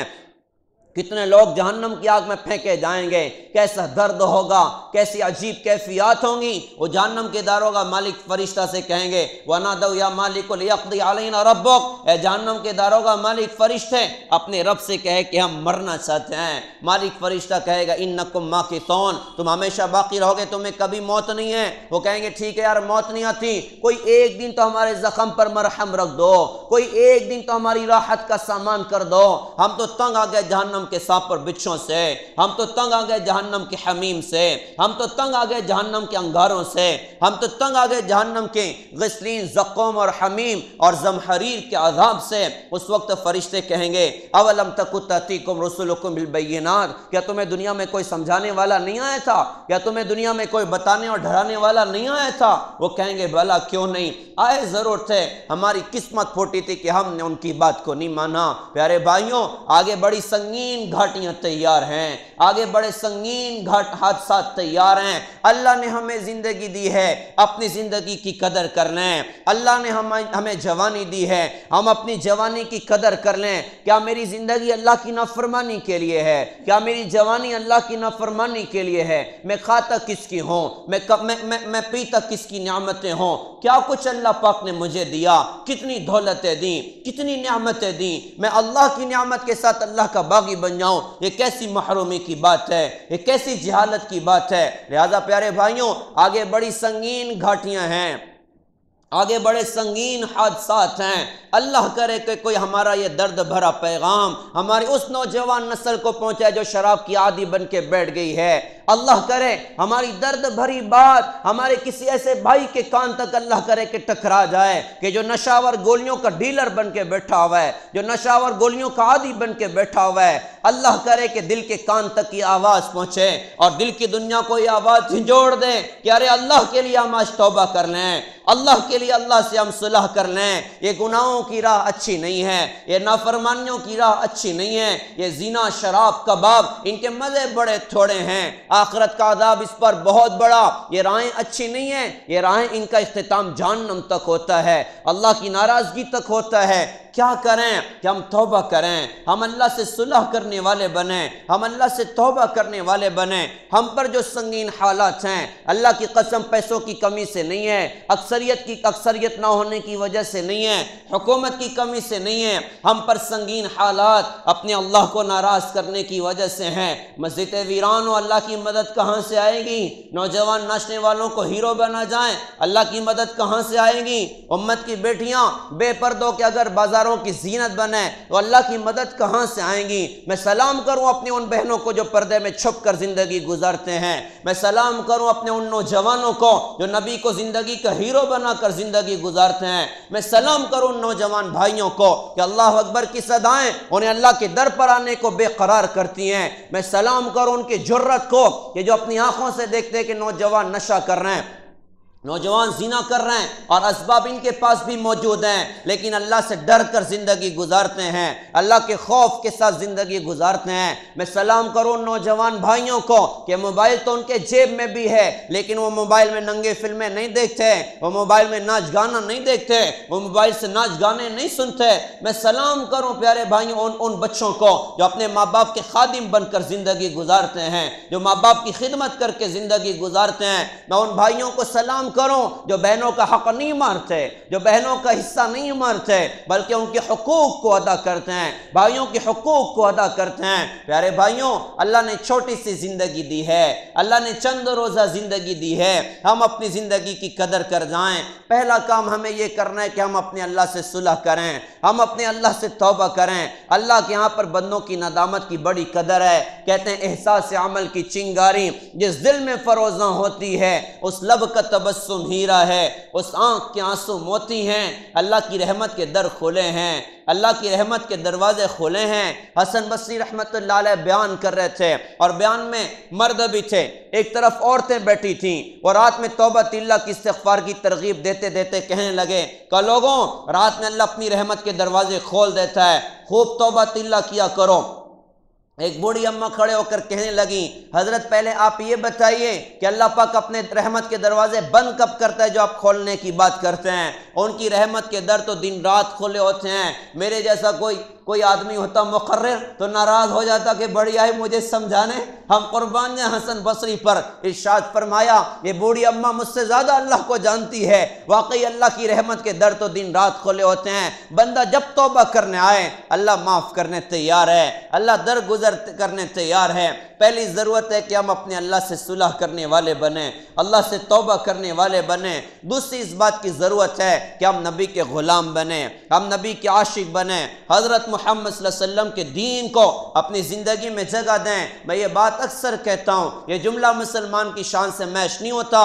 کتنے لوگ جہنم کی آگ میں پھینکے جائیں گے، کیسا درد ہوگا، کیسی عجیب کیفیات ہوں گی۔ وہ جہنم کے داروغہ مالک فرشتہ سے کہیں گے وَنَادَوْا يَا مَالِكُ لِيَقْضِيَ عَلَيْنَا رَبُّكَ، اے جہنم کے داروغہ مالک فرشتے اپنے رب سے کہے کہ ہم مرنا چاہتے ہیں۔ مالک فرشتہ کہے گا اِنَّكُمْ مَاكِثُونَ، تم ہمیشہ باقی رہو گے، تمہیں کبھی موت نہیں ہے۔ وہ کہیں گے ٹھیک ہے یار موت نہیں آتی، کوئی ایک دن تو ہمارے زخم پر مرہم رکھ دو، کوئی ایک دن تو ہماری راحت کا سامان کر دو، ہم تو تنگ آ گئے جہنم کے سانپ اور بچھوں سے، ہم تو تنگ آ گئے جہنم کے حمیم سے، ہم تو تنگ آ گئے جہنم کے انگاروں سے، ہم تو تنگ آ گئے جہنم کے غسلین، زقوم اور حمیم اور زمحریر کے عذاب سے۔ اس وقت فرشتے کہیں گے اولم تکن تأتیکم رسلکم بالبینات، کیا تمہیں دنیا میں کوئی سمجھانے والا نہیں آیا تھا؟ کیا تمہیں دنیا میں کوئی بتانے اور ڈرانے والا نہیں آیا تھا؟ وہ کہیں گے بھلا کیوں نہیں آئے، ضرور تھے، ہماری قسمت پھوٹی تھی کہ ہم نے ان کی بات کو نہیں مانا۔ پیارے بھائیوں، آگے بڑی سنگین گھاٹیاں تیار ہیں، آگے بڑے سنگین گھاٹ حادثات تیار ہیں۔ اللہ نے ہمیں زندگی دی ہے، اپنی زندگی کی قدر کر لیں۔ اللہ نے ہمیں جوانی دی ہے، ہم اپنی جوانی کی قدر کر لیں۔ کیا میری زندگی اللہ کی نافرمانی کے لیے ہے؟ کیا میری جوانی اللہ کی نافرمانی کے لیے ہے؟ میں کھاتا کس کی ہوں؟ میں میں میں, میں پیتا کس کی نعمتیں ہوں؟ کیا کچھ اللہ پاک نے مجھے دیا؟ کتنی دولتیں دیں، کتنی نعمتیں دیں، میں اللہ کی نعمت کے ساتھ اللہ کا باغی بن جاؤں؟ یہ کیسی محرومی کی بات ہے، یہ کیسی جہالت کی بات ہے۔ لہذا پیارے بھائیوں، آگے بڑی سنگین گھاٹیاں ہیں، آگے بڑے سنگین حادثات ہیں۔ اللہ کرے کہ کوئی ہمارا یہ درد بھرا پیغام ہماری اس نوجوان نسل کو پہنچائے جو شراب کی عادی بن کے بیٹھ گئی ہے۔ اللہ کرے ہماری درد بھری بات ہمارے کسی ایسے بھائی کے کان تک اللہ کرے کہ ٹکرا جائے کہ جو نشاور گولیوں کا ڈیلر بن کے بیٹھا ہوا ہے، جو نشاور گولیوں کا عادی بن کے بیٹھا ہوا ہے۔ اللہ کرے کہ دل کے کان تک یہ آواز پہنچے اور دل کی دنیا کو یہ آواز جھنجھوڑ دے کہ ارے اللہ کے لیے ہم آج توبہ کر لیں، اللہ کے لیے اللہ سے ہم صلح کر لیں۔ یہ گناہوں کی راہ اچھی نہیں ہے، یہ نافرمانیوں کی راہ اچھی نہیں ہے، یہ زنا، شراب، کباب، ان کے مزے بڑے تھوڑے ہیں، آخرت کا عذاب اس پر بہت بڑا۔ یہ راہیں اچھی نہیں ہیں، یہ راہیں ان کا اختتام جہنم تک ہوتا ہے، اللہ کی ناراضگی تک ہوتا ہے۔ کیا کریں کہ ہم توبہ کریں، ہم اللہ سے صلح کرنے والے بنیں، ہم اللہ سے توبہ کرنے والے بنیں۔ ہم پر جو سنگین حالات ہیں، اللہ کی قسم پیسوں کی کمی سے نہیں ہے، اکثریت کی اکثریت نہ ہونے کی وجہ سے نہیں ہے، حکومت کی کمی سے نہیں ہے، ہم پر سنگین حالات اپنے اللہ کو ناراض کرنے کی وجہ سے ہیں۔ مسجد ویران و اللہ کی مدد کہاں سے آئے گی؟ نوجوان ناچنے والوں کو ہیرو بنا جائیں، اللہ کی مدد کہاں سے آئے گی؟ امت کی بیٹیاں بے پردوں کے اگر بازار کی زینت بنے تو اللہ کی مدد کہاں سے آئیں گی؟ میں سلام کروں اپنی ان بہنوں کو جو پردے میں چھپ کر زندگی گزارتے ہیں، میں سلام کروں اپنے ان نوجوانوں کو جو نبی کو زندگی کا ہیرو بنا کر زندگی گزارتے ہیں، میں سلام کروں ان نوجوان بھائیوں کو کہ اللہ اکبر کی صدائیں انہیں اللہ کے در پر آنے کو بے قرار کرتی ہیں، میں سلام کروں ان کی جرت کو کہ جو اپنی آنکھوں سے دیکھتے ہیں کہ نوجوان نشہ کر رہے ہیں، نوجوان زنا کر رہے ہیں اور اسباب ان کے پاس بھی موجود ہیں، لیکن اللہ سے ڈر کر زندگی گزارتے ہیں، اللہ کے خوف کے ساتھ زندگی گزارتے ہیں۔ میں سلام کروں نوجوان بھائیوں کو کہ موبائل تو ان کے جیب میں بھی ہے، لیکن وہ موبائل میں ننگے فلمیں نہیں دیکھتے، وہ موبائل میں ناچ گانا نہیں دیکھتے، وہ موبائل سے ناچ گانے نہیں سنتے۔ میں سلام کروں پیارے بھائیوں ان ان بچوں کو جو اپنے ماں باپ کے خادم بن کر زندگی گزارتے ہیں، جو ماں باپ کی خدمت کر کے زندگی گزارتے ہیں۔ میں ان بھائیوں کو سلام کروں جو بہنوں کا حق نہیں مارتے، جو بہنوں کا حصہ نہیں مارتے، بلکہ ان کے حقوق کو ادا کرتے ہیں، بھائیوں کے حقوق کو ادا کرتے ہیں۔ پیارے بھائیوں، اللہ نے چھوٹی سی زندگی دی ہے، اللہ نے چند روزہ زندگی دی ہے، ہم اپنی زندگی کی قدر کر جائیں۔ پہلا کام ہمیں یہ کرنا ہے کہ ہم اپنے اللہ سے صلح کریں، ہم اپنے اللہ سے توبہ کریں۔ اللہ کے یہاں پر بندوں کی ندامت کی بڑی قدر ہے۔ کہتے ہیں احساس عمل کی چنگاری جس دل میں فروزاں ہوتی ہے، اس لب کا تبسم ہیرا ہے، اس آنکھ کے آنسو موتی ہیں۔ اللہ کی رحمت کے در کھولے ہیں، اللہ کی رحمت کے دروازے کھولے ہیں۔ حسن بصری رحمت اللہ علیہ بیان کر رہے تھے اور بیان میں مرد بھی تھے، ایک طرف عورتیں بیٹھی تھیں اور رات میں توبہ اللہ کی استغفار کی ترغیب دیتے دیتے کہنے لگے کہ لوگوں، رات میں اللہ اپنی رحمت کے دروازے کھول دیتا ہے، خوب توبہ اللہ کیا کرو۔ ایک بوڑھی اماں کھڑے ہو کر کہنے لگی حضرت پہلے آپ یہ بتائیے کہ اللہ پاک اپنے رحمت کے دروازے بند کب کرتا ہے جو آپ کھولنے کی بات کرتے ہیں؟ ان کی رحمت کے در تو دن رات کھولے ہوتے ہیں۔ میرے جیسا کوئی کوئی آدمی ہوتا مقرر تو ناراض ہو جاتا کہ بڑی آئی مجھے سمجھانے، ہم قربان ہیں حسن بصری پر۔ ارشاد فرمایا یہ بوڑھی اماں مجھ سے زیادہ اللہ کو جانتی ہے، واقعی اللہ کی رحمت کے در تو دن رات کھولے ہوتے ہیں۔ بندہ جب توبہ کرنے آئے اللہ معاف کرنے تیار ہے، اللہ در گزر گزر کرنے تیار ہے۔ پہلی ضرورت ہے کہ ہم اپنے اللہ سے صلح کرنے والے بنیں، اللہ سے توبہ کرنے والے بنیں۔ دوسری اس بات کی ضرورت ہے کہ ہم نبی کے غلام بنیں، ہم نبی کے عاشق بنیں، حضرت محمد صلی اللہ علیہ وسلم کے دین کو اپنی زندگی میں جگہ دیں۔ میں یہ بات اکثر کہتا ہوں، یہ جملہ مسلمان کی شان سے میچ نہیں ہوتا۔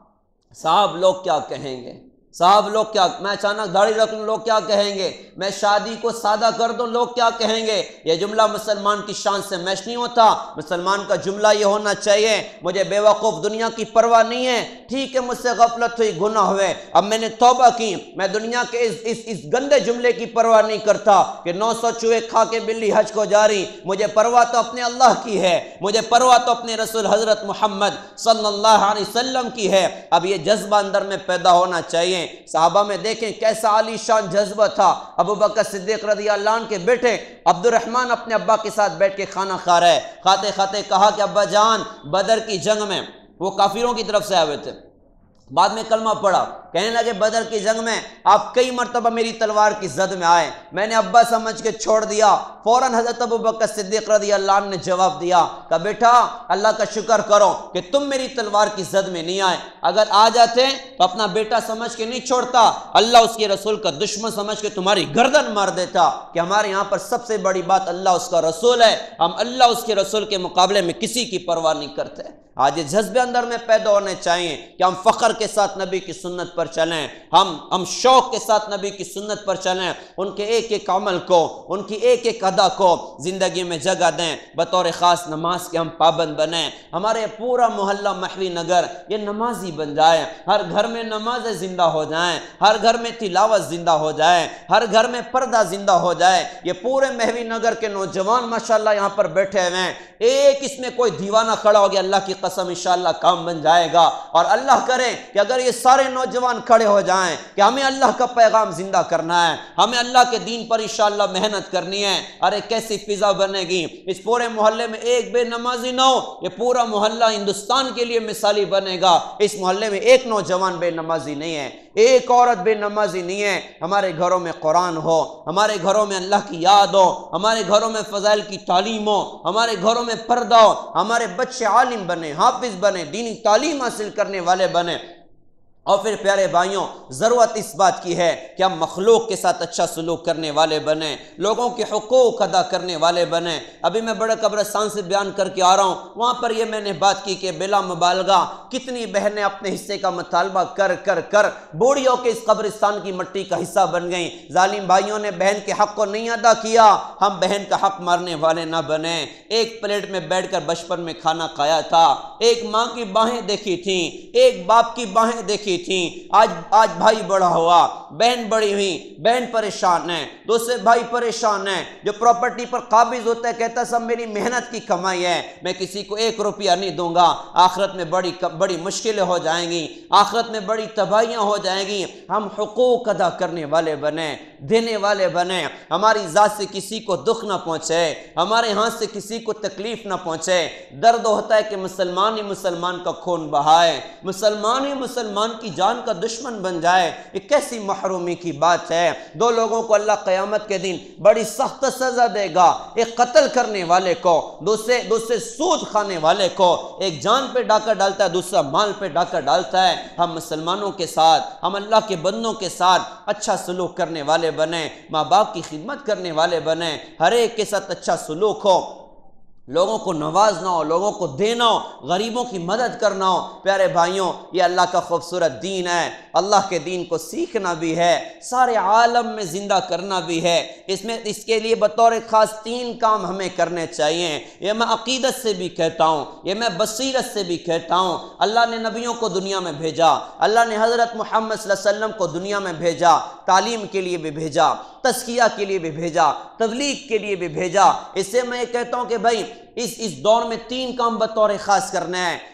صاحب لوگ کیا کہیں گے، صاحب لوگ کیا، میں اچانک داڑھی رکھ لوں لوگ کیا کہیں گے، میں شادی کو سادہ کر دوں لوگ کیا کہیں گے، یہ جملہ مسلمان کی شان سے میچ نہیں ہوتا۔ مسلمان کا جملہ یہ ہونا چاہیے، مجھے بے وقوف دنیا کی پرواہ نہیں ہے، ٹھیک ہے مجھ سے غفلت ہوئی، گناہ ہوئے، اب میں نے توبہ کی، میں دنیا کے اس اس اس گندے جملے کی پرواہ نہیں کرتا کہ نو سو چوہے کھا کے بلی حج کو جاری، مجھے پرواہ تو اپنے اللہ کی ہے، مجھے پرواہ تو اپنے رسول حضرت محمد صلی اللہ علیہ وسلم کی ہے۔ اب یہ جذبہ اندر میں پیدا ہونا چاہیے۔ صحابہ میں دیکھیں کیسا عالی شان جذبہ تھا۔ ابو بکر صدیق رضی اللہ عنہ کے بیٹے عبد الرحمن اپنے ابا کے ساتھ بیٹھ کے کھانا کھا رہے، کھاتے کھاتے کہا کہ ابا جان، بدر کی جنگ میں، وہ کافروں کی طرف سے آئے ہوئے تھے، بعد میں کلمہ پڑھا، کہنے لگے بدر کی جنگ میں آپ کئی مرتبہ میری تلوار کی زد میں آئے، میں نے ابا سمجھ کے چھوڑ دیا۔ فوراً حضرت ابو بکر صدیق رضی اللہ عنہ نے جواب دیا کہ بیٹا اللہ کا شکر کرو کہ تم میری تلوار کی زد میں نہیں آئے، اگر آ جاتے تو اپنا بیٹا سمجھ کے نہیں چھوڑتا، اللہ اس کے رسول کا دشمن سمجھ کے تمہاری گردن مار دیتا۔ کہ ہمارے یہاں پر سب سے بڑی بات اللہ اس کا رسول ہے، ہم اللہ اس کے رسول کے مقابلے میں کسی کی پرواہ نہیں کرتے۔ آج یہ جذبے اندر میں پیدا ہونے چاہیے کہ ہم فخر کے ساتھ نبی کی سنت پر چلیں، ہم ہم شوق کے ساتھ نبی کی سنت پر چلیں، ان کے ایک ایک عمل کو، ان کی ایک ایک ادا کو زندگی میں جگہ دیں، بطور خاص نماز کے ہم پابند بنیں، ہمارے پورا محلہ محوی نگر یہ نمازی بن جائے، ہر گھر میں نمازیں زندہ ہو جائیں، ہر گھر میں تلاوت زندہ ہو جائے، ہر گھر میں پردہ زندہ ہو جائے۔ یہ پورے محوی نگر کے نوجوان ماشاءاللہ یہاں پر بیٹھے ہوئے ہیں، ایک اس میں کوئی دیوانہ کھڑا ہو گیا، اللہ کی قسم انشاءاللہ کام بن جائے گا۔ اور اللہ کرے کہ اگر یہ سارے نوجوان کھڑے ہو جائیں کہ ہمیں اللہ کا پیغام زندہ کرنا ہے، ہمیں اللہ کے دین پر انشاءاللہ محنت کرنی ہے، ارے کیسی فضا بنے گی، اس پورے محلے میں ایک بے نمازی نہ ہو، یہ پورا محلہ ہندوستان کے لیے مثالی بنے گا۔ اس محلے میں ایک نوجوان بے نمازی نہیں ہے، ایک عورت بے نمازی نہیں ہے، ہمارے گھروں میں قرآن ہو، ہمارے گھروں میں اللہ کی یاد ہو، ہمارے گھروں میں فضائل کی تعلیم ہو، ہمارے گھروں میں پردہ ہو، ہمارے بچے عالم بنے، حافظ بنے، دینی تعلیم حاصل کرنے والے بنے۔ اور پھر پیارے بھائیوں، ضرورت اس بات کی ہے کہ ہم مخلوق کے ساتھ اچھا سلوک کرنے والے بنیں، لوگوں کے حقوق ادا کرنے والے بنیں۔ ابھی میں بڑے قبرستان سے بیان کر کے آ رہا ہوں، وہاں پر یہ میں نے بات کی کہ بلا مبالغہ کتنی بہنیں اپنے حصے کا مطالبہ کر کر کر بوڑھیوں کے اس قبرستان کی مٹی کا حصہ بن گئیں۔ ظالم بھائیوں نے بہن کے حق کو نہیں ادا کیا، ہم بہن کا حق مارنے والے نہ بنیں۔ ایک پلیٹ میں بیٹھ کر بچپن میں کھانا کھایا تھا، ایک ماں کی باہیں دیکھی تھیں، ایک باپ کی باہیں دیکھی تھیں، آج آج بھائی بڑا ہوا، بہن بڑی ہوئی، بہن پریشان ہے، دوسرے بھائی پریشان ہیں، جو پراپرٹی پر قابض ہوتا ہے کہتا ہے سب میری محنت کی کمائی ہے، میں کسی کو ایک روپیہ نہیں دوں گا، آخرت میں بڑی بڑی مشکلیں ہو جائیں گی، آخرت میں بڑی تباہیاں ہو جائیں گی۔ ہم حقوق ادا کرنے والے بنیں، دینے والے بنیں، ہماری ذات سے کسی کو دکھ نہ پہنچے، ہمارے ہاتھ سے کسی کو تکلیف نہ پہنچے۔ درد ہوتا ہے کہ مسلمان ہی مسلمان کا خون بہائے، مسلمان ہی مسلمان کی جان کا دشمن بن جائے، یہ کیسی محرومی کی بات ہے۔ دو لوگوں کو اللہ قیامت کے دن بڑی سخت سزا دے گا، ایک قتل کرنے والے کو، دوسرے دوسرے سود کھانے والے کو، ایک جان پہ ڈاکہ ڈالتا ہے، دوسرا مال پہ ڈاکہ ڈالتا ہے۔ ہم مسلمانوں کے ساتھ، ہم اللہ کے بندوں کے ساتھ اچھا سلوک کرنے والے بنیں، ماں باپ کی خدمت کرنے والے بنیں، ہر ایک کے ساتھ اچھا سلوک ہو، لوگوں کو نوازنا ہو، لوگوں کو دینا ہو، غریبوں کی مدد کرنا ہو۔ پیارے بھائیوں، یہ اللہ کا خوبصورت دین ہے، اللہ کے دین کو سیکھنا بھی ہے، سارے عالم میں زندہ کرنا بھی ہے۔ اس میں اس کے لیے بطور خاص تین کام ہمیں کرنے چاہیے۔ یہ میں عقیدت سے بھی کہتا ہوں، یہ میں بصیرت سے بھی کہتا ہوں۔ اللہ نے نبیوں کو دنیا میں بھیجا، اللہ نے حضرت محمد صلی اللہ علیہ وسلم کو دنیا میں بھیجا، تعلیم کے لیے بھی بھیجا، تزکیہ کے لیے بھی بھیجا، تبلیغ کے لیے بھی بھیجا۔ اس سے میں یہ کہتا ہوں کہ بھائی اس اس دور میں تین کام بطور خاص کرنا ہے۔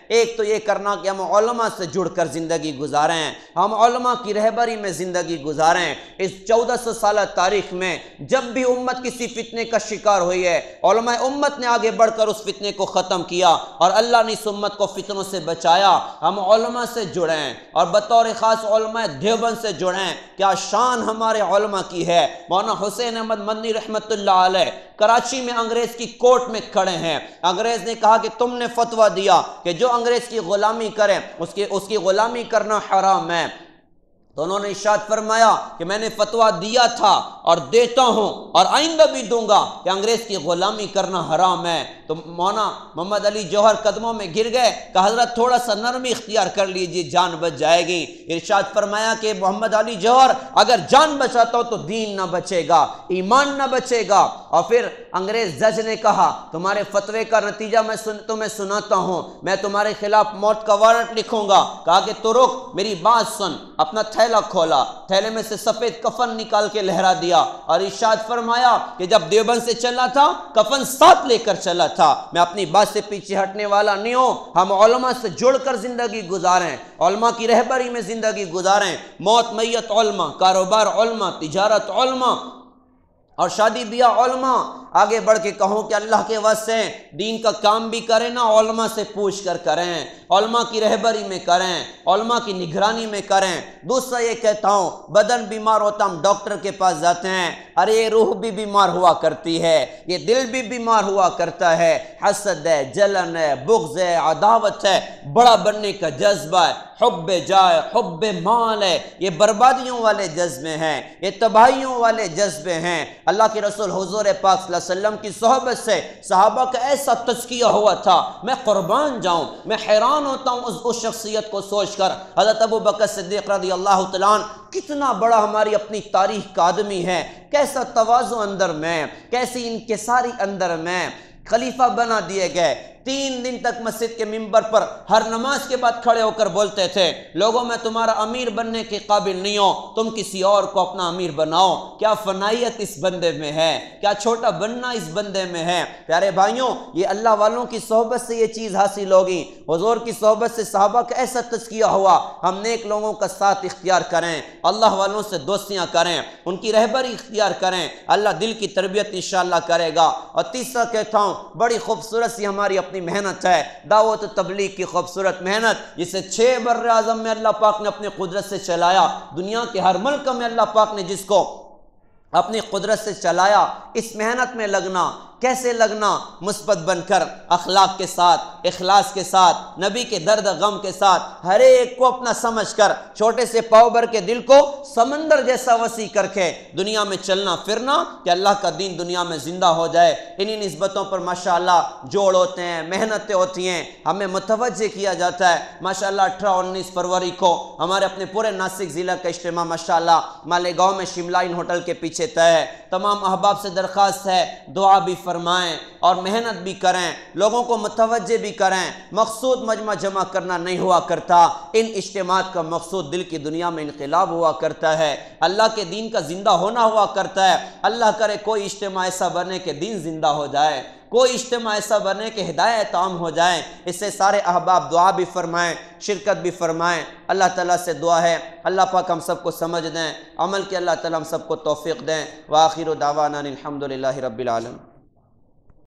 ایک تو یہ کرنا کہ ہم علماء سے جڑ کر زندگی گزاریں، ہم علماء کی رہبری میں زندگی گزاریں۔ اس چودہ سو سالہ تاریخ میں جب بھی امت کسی فتنے کا شکار ہوئی ہے، علماء امت نے آگے بڑھ کر اس فتنے کو ختم کیا اور اللہ نے اس امت کو فتنوں سے بچایا۔ ہم علماء سے جڑیں اور بطور خاص علماء دیوبند سے جڑیں۔ کیا شان ہمارے علماء کی ہے۔ مولانا حسین احمد مدنی رحمت اللہ علیہ کراچی میں انگریز کی کورٹ میں کھڑے ہیں۔ انگریز نے کہا کہ تم نے فتویٰ دیا کہ جو انگریز کی غلامی کرے اس کی اس کی غلامی کرنا حرام ہے، تو انہوں نے ارشاد فرمایا کہ میں نے فتویٰ دیا تھا اور دیتا ہوں اور آئندہ بھی دوں گا کہ انگریز کی غلامی کرنا حرام ہے۔ تو مولانا محمد علی جوہر قدموں میں گر گئے کہ حضرت تھوڑا سا نرمی اختیار کر لیجئے، جان بچ جائے گی۔ ارشاد فرمایا کہ محمد علی جوہر اگر جان بچاتا ہو تو دین نہ بچے گا، ایمان نہ بچے گا۔ اور پھر انگریز جج نے کہا تمہارے فتوے کا نتیجہ میں سن تمہیں سناتا ہوں، میں تمہارے خلاف موت کا وارنٹ لکھوں گا۔ کہا کہ تو رک، میری بات سن۔ اپنا تھیلا کھولا، تھیلے میں سے سفید کفن نکال کے لہرا دیا اور ارشاد فرمایا کہ جب دیوبند سے چلا تھا کفن ساتھ لے کر چلا تھا، میں اپنی بات سے پیچھے ہٹنے والا نہیں ہوں۔ ہم علماء سے جڑ کر زندگی گزاریں، علماء کی رہبری میں زندگی گزاریں۔ موت میت علماء، کاروبار علماء، تجارت علماء اور شادی بیاہ علماء۔ آگے بڑھ کے کہوں کہ اللہ کے واسطے دین کا کام بھی کریں نا، علماء سے پوچھ کر کریں، علماء کی رہبری میں کریں، علماء کی نگرانی میں کریں۔ دوسرا یہ کہتا ہوں، بدن بیمار ہوتا ہم ڈاکٹر کے پاس جاتے ہیں، ارے یہ روح بھی بیمار ہوا کرتی ہے، یہ دل بھی بیمار ہوا کرتا ہے، حسد ہے، جلن ہے، بغض ہے، عداوت ہے، بڑا بننے کا جذبہ ہے، حب جائے، حب مال ہے، یہ بربادیوں والے جذبے ہیں، یہ تباہیوں والے جذبے ہیں۔ اللہ کے رسول حضور پاک صلی اللہ علیہ وسلم کی صحبت سے صحابہ کا ایسا تزکیہ ہوا تھا، میں قربان جاؤں، میں حیران ہوتا ہوں اس اس شخصیت کو سوچ کر۔ حضرت ابو بکر صدیق رضی اللہ تعالیٰ عنہ کتنا بڑا ہماری اپنی تاریخ کا آدمی ہے، کیسا تواضع اندر میں، کیسی انکساری اندر میں، خلیفہ بنا دیے گئے۔ تین دن تک مسجد کے ممبر پر ہر نماز کے بعد کھڑے ہو کر بولتے تھے، لوگوں میں تمہارا امیر بننے کے قابل نہیں ہوں، تم کسی اور کو اپنا امیر بناؤ۔ کیا فنائیت اس بندے میں ہے، کیا چھوٹا بننا اس بندے میں ہے۔ پیارے بھائیوں، یہ اللہ والوں کی صحبت سے یہ چیز حاصل ہوگی۔ حضور کی صحبت سے صحابہ کا ایسا تزکیہ ہوا۔ ہم نیک لوگوں کا ساتھ اختیار کریں، اللہ والوں سے دوستیاں کریں، ان کی رہبری اختیار کریں، اللہ دل کی تربیت انشاءاللہ کرے گا۔ اور تیسرا کہتا ہوں، بڑی خوبصورت سی ہماری اپنی محنت ہے، دعوت و تبلیغ کی خوبصورت محنت، جسے چھ بر اعظم میں اللہ پاک نے اپنی قدرت سے چلایا، دنیا کے ہر ملک میں اللہ پاک نے جس کو اپنی قدرت سے چلایا، اس محنت میں لگنا۔ کیسے لگنا؟ مثبت بن کر، اخلاق کے ساتھ، اخلاص کے ساتھ، نبی کے درد غم کے ساتھ، ہر ایک کو اپنا سمجھ کر، چھوٹے سے پاؤ بھر کے دل کو سمندر جیسا وسیع کر کے دنیا میں چلنا پھرنا کہ اللہ کا دین دنیا میں زندہ ہو جائے۔ انہی نسبتوں پر ماشاءاللہ جوڑ ہوتے ہیں، محنتیں ہوتی ہیں، ہمیں متوجہ کیا جاتا ہے۔ ماشاءاللہ اٹھارہ انیس فروری کو ہمارے اپنے پورے ناسک ضلع کا اجتماع ماشاءاللہ مالیگاؤں میں شملائن ہوٹل کے پیچھے طے ہے۔ تمام احباب سے درخواست ہے دعا بھی فرمائیں اور محنت بھی کریں، لوگوں کو متوجہ بھی کریں۔ مقصود مجمع جمع کرنا نہیں ہوا کرتا، ان اجتماعات کا مقصود دل کی دنیا میں انقلاب ہوا کرتا ہے، اللہ کے دین کا زندہ ہونا ہوا کرتا ہے۔ اللہ کرے کوئی اجتماع ایسا بنے کہ دین زندہ ہو جائے، کوئی اجتماع ایسا بنے کہ ہدایت عام ہو جائیں۔ اس سے سارے احباب دعا بھی فرمائیں، شرکت بھی فرمائیں۔ اللہ تعالیٰ سے دعا ہے اللہ پاک ہم سب کو سمجھ دیں، عمل کے اللہ تعالیٰ ہم سب کو توفیق دیں۔ وآخر دعوانا الحمدللہ رب العالمین۔